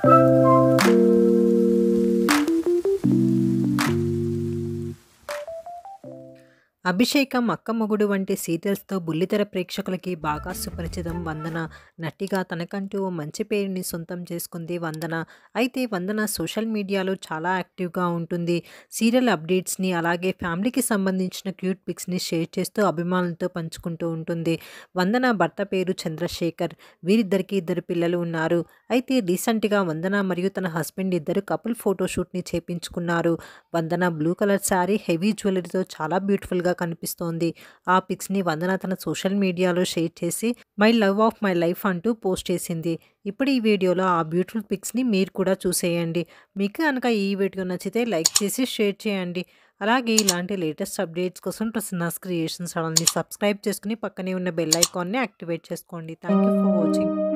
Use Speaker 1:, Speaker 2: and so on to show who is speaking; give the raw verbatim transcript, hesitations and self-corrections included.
Speaker 1: అభిషేకం, అక్క మొగుడు వంటి సీరియల్స్‌తో బుల్లితెర ప్రేక్షకులకి బాగా సుపరిచితం వందన. నటిగా తనకంటూ ఓ మంచి పేరుని సొంతం చేసుకుంది వందన. అయితే వందన సోషల్ మీడియాలో చాలా యాక్టివ్‌గా ఉంటుంది. సీరియల్ అప్డేట్స్‌ని అలాగే ఫ్యామిలీకి సంబంధించిన క్యూట్ పిక్స్‌ని షేర్ చేస్తూ అభిమానులతో పంచుకుంటూ ఉంటుంది. వందన భర్త పేరు చంద్రశేఖర్. వీరిద్దరికీ ఇద్దరు పిల్లలు ఉన్నారు. అయితే రీసెంట్‌గా వందన మరియు తన హస్బెండ్ ఇద్దరు కపుల్ ఫోటోషూట్‌ని చేపించుకున్నారు. Vandana blue colour sari, heavy జ్యువెలరీతో చాలా బ్యూటిఫుల్‌గా కనిపిస్తోంది. ఆ పిక్స్‌ని వందన తన సోషల్ మీడియాలో షేర్ చేసి my love of my life అంటూ పోస్ట్ చేసింది. ఇప్పుడు ఈ వీడియోలో ఆ బ్యూటిఫుల్ పిక్స్‌ని మీరు కూడా చూసేయండి. మీకు కనుక ఈ వీడియో నచ్చితే లైక్ చేసి షేర్ చేయండి. అలాగే ఇలాంటి లేటెస్ట్ అప్డేట్స్ కోసం ప్రసన్నాస్ క్రియేషన్ ఛానల్‌ని సబ్స్క్రైబ్ చేసుకుని పక్కనే ఉన్న బెల్ ఐకాన్‌ని యాక్టివేట్ చేసుకోండి. Thank you for watching.